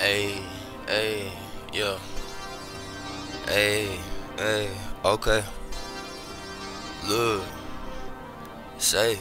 Ayy, ayy, yeah. Ayy, ayy, okay. Look, say.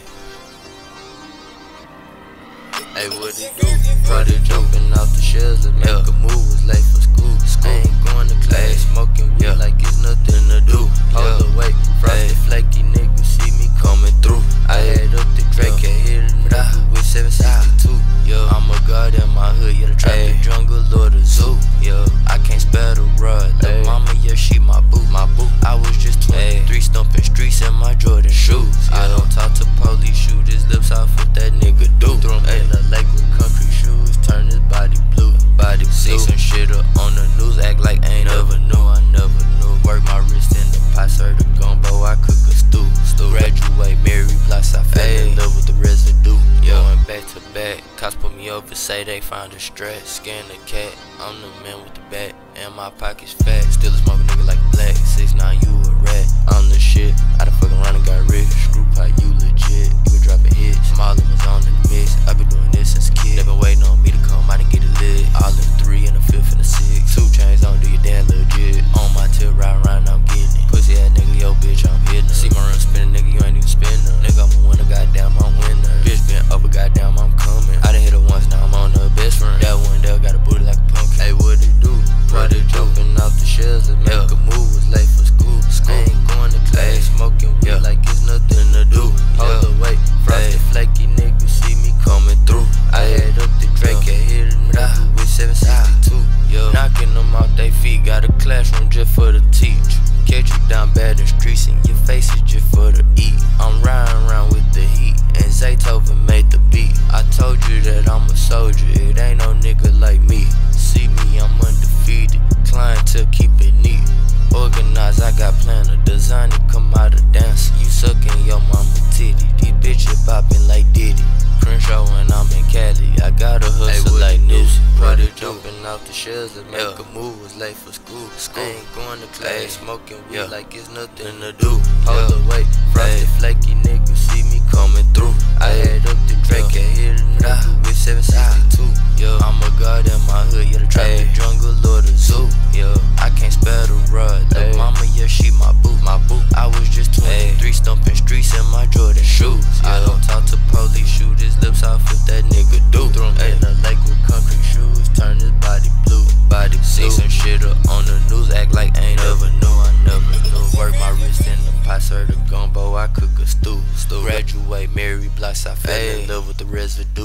Ayy, what it do? Brother jumping off the shells, let's make a move. Was late for school. I ain't going to class, smoking weed like it's nothing to do. Hold the way, frosty flaky niggas see me coming through. I had up the Drake, I hit a nigga with 762. I'm a god in my hood, yeah, the trap, the jungle or the zoo. Yeah, I can't spell the rod. The mama, yeah, she my boo. I was just 23, stumping streets in my Jordan shoes. I don't talk to police, shoot his lips off if that nigga do. Throw him in the lake with country shoes, turn his body blue. See some shit up on the news, act like I ain't never knew. I never knew. Work my wrist in the pot, serve the gumbo, I cook a stew. Graduate, Mary Blige, I fell in love with the residue. Going back to back, cops put me over, say they found a strap. Scan the cat, I'm the man with the bat, and my pockets fat. Still a smoking nigga like black, 6'9", you a rat. I'm the shit, I done fucking around and got rich. Screw pot, you legit, you been dropping hits. Marlon was on in the mix, I been doing this since kid. They been waiting on me to come out and get it lit. All in the 3 and the 5th and the 6. 2 chains on, do your damn legit. On my tip, riding around, I'm getting it. Pussy ass nigga, yo bitch, I'm hitting her. See my run spinning, nigga, you ain't even spinning. Nigga, I'm a winner, goddamn, I'm winning. Bitch been over, goddamn, I'm coming. I done hit her once, now I'm on her best friend. That one there got a booty like a pumpkin. Hey, what it do? Brother jumping off the shells, let's make a move. Was late for school. I ain't going to class, smoking weed like it's nothing to do. Hold the way, frosty flaky niggas see me coming through. I had up the Drake, I hit a nigga with 762. Knocking them off they feet, got a classroom just for the teach. Catch you down bad in the streets and your face is just for the eat. I'm riding around with the heat, and Zaytoven made the beat. I told you that I'm a soldier, it ain't no nigga like me. See me, I'm undefeated, clientele keep it neat. Organized, I got planner, designer come out of dance. You sucking your mama titty, these bitches bopping like Diddy. Crenshaw when I'm in Cali, I got a hustle like Nipsey. Brother jumping off the shells, let's make a move. Was late for school. I ain't going to class, smoking weed like it's nothing to do. Hold the way, frosty flaky niggas see me coming through. I had up the Drake, I hit a nigga with 762. I'm a god in my hood, yeah, the trap, the jungle or the zoo. I can't spell the rod. The mama, yeah, she my boo. I was just 23, stumping streets in my Jordan shoes. I don't talk to police, shoot his lips off if that nigga do. Throw him in the lake with country shoes, turn his body blue. See some shit up on the news, act like I ain't never knew. I never knew. Work my wrist in the pot, serve the gumbo, I cook a stew. Graduate, Mary Blige, I fell in love with the residue.